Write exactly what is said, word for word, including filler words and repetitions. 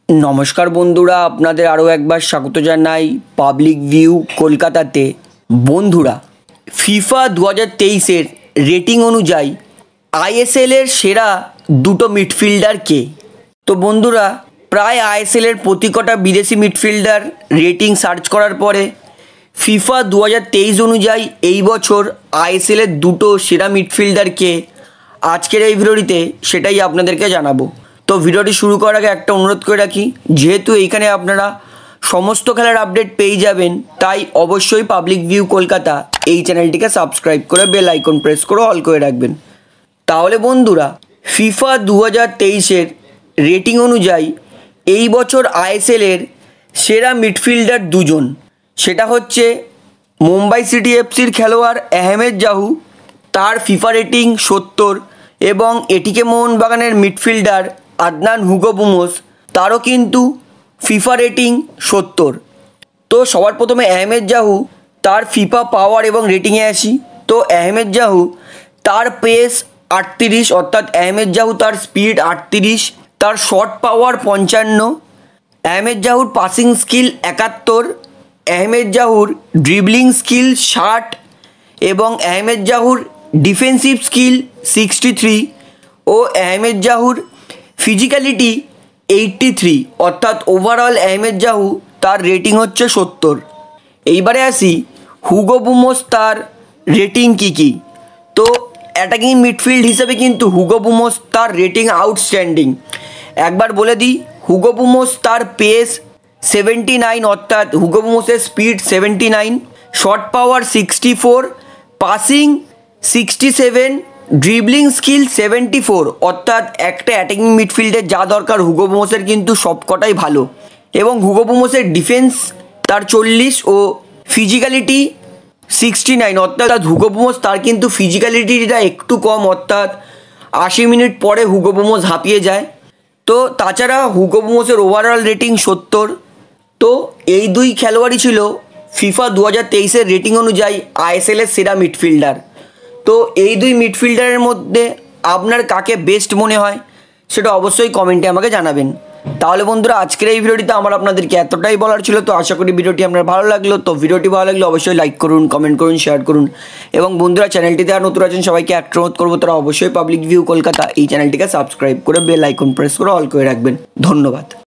নমস্কার বন্ধুরা, আপনাদের আরও একবার স্বাগত জানাই পাবলিক ভিউ কলকাতাতে। বন্ধুরা, ফিফা দু হাজার তেইশের রেটিং অনুযায়ী আইএসএলের সেরা দুটো মিডফিল্ডার কে? তো বন্ধুরা, প্রায় আইএসএলের প্রতি কটা বিদেশি মিডফিল্ডার রেটিং সার্চ করার পরে ফিফা দু হাজার তেইশ অনুযায়ী এই বছর আইএসএলের দুটো সেরা মিডফিল্ডার কে, আজকের এই ভিডিওটিতে সেটাই আপনাদেরকে জানাবো। তো ভিডিওটি শুরু করার আগে একটা অনুরোধ করে রাখি, যেহেতু এইখানে আপনারা সমস্ত খেলার আপডেট পেয়ে যাবেন, তাই অবশ্যই পাবলিক ভিউ কলকাতা এই চ্যানেলটিকে সাবস্ক্রাইব করে বেল আইকন প্রেস করে অল করে রাখবেন। তাহলে বন্ধুরা, ফিফা দু হাজার তেইশের রেটিং অনুযায়ী এই বছর আইএসএলের সেরা মিডফিল্ডার দুজন, সেটা হচ্ছে মুম্বাই সিটি এফসির খেলোয়াড় আহমেদ জাহু, তার ফিফা রেটিং সত্তর, এবং এটিকে মোহনবাগানের মিডফিল্ডার আদনান হুগো বুমোস, তারও কিন্তু ফিফা রেটিং সত্তর। তো সবার প্রথমে আহমেদ জাহু তার ফিফা পাওয়ার এবং রেটিংয়ে আসি। তো আহমেদ জাহু তার পেস আটত্রিশ, অর্থাৎ আহমেদ জাহু তার স্পিড আটত্রিশ, তার শট পাওয়ার পঞ্চান্ন, আহমেদ জাহুর পাসিং স্কিল একাত্তর, আহমেদ জাহুর ড্রিবলিং স্কিল ষাট, এবং Ahmed Jahouh defensive skill sixty three, ও Ahmed Jahouh physicality eighty three, অর্থাৎ ওভারঅল আহমেদ জাহু তার রেটিং হচ্ছে সত্তর। এইবারে আসি হুগো বুমোস, তার রেটিং কী কী। তো অ্যাটাকিং মিডফিল্ড হিসেবে কিন্তু হুগো বুমোস তার রেটিং আউটস্ট্যান্ডিং। একবার বলে দিই, হুগো বুমোস তার পেস সেভেন্টি নাইন, অর্থাৎ হুগো বুমোসের speed seventy nine, shot power sixty four, passing sixty seven, dribbling skill seventy four, অর্থাৎ একটা অ্যাটাকিং মিডফিল্ডের যা দরকার হুগো বুমোসের কিন্তু সবকটাই ভালো। এবং হুগো বুমোসের ডিফেন্স তার চল্লিশ, ও ফিজিক্যালিটি সিক্সটি নাইন, অর্থাৎ হুগো বুমোস তার কিন্তু ফিজিক্যালিটিটা একটু কম, অর্থাৎ আশি মিনিট পরে হুগো বুমোস হাঁপিয়ে যায়। তো তাছাড়া হুগো বুমোসের ওভারঅল রেটিং সত্তর। তো এই দুই খেলোয়াড়ই ছিল ফিফা দু হাজার তেইশের রেটিং অনুযায়ী আইএসএলের সেরা মিডফিল্ডার। তো এই দুই মিডফিল্ডারের মধ্যে আপনার কাকে বেস্ট মনে হয় সেটা অবশ্যই কমেন্টে আমাকে জানাবেন। তাহলে বন্ধুরা, আজকের এই ভিডিওটিতে আমার আপনাদেরকে এতটাই বলার ছিল। তো আশা করি ভিডিওটি আপনার ভালো লাগলো। তো ভিডিওটি ভালো লাগলে অবশ্যই লাইক করুন, কমেন্ট করুন, শেয়ার করুন, এবং বন্ধুরা চ্যানেলটিতে আর নতুন আছেন সবাইকে একটা অনুরোধ করবো, তারা অবশ্যই পাবলিক ভিউ কলকাতা এই চ্যানেলটিকে সাবস্ক্রাইব করে বেল আইকন প্রেস করে অল করে রাখবেন। ধন্যবাদ।